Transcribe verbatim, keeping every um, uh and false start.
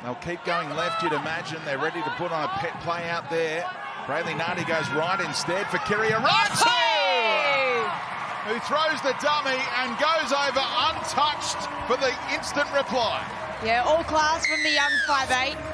They'll keep going left, you'd imagine. They're ready to put on a pet play out there. Brayley Nadi goes right instead for Kiria-Ratu, who throws the dummy and goes over untouched for the instant reply. Yeah, all class from the young five eight.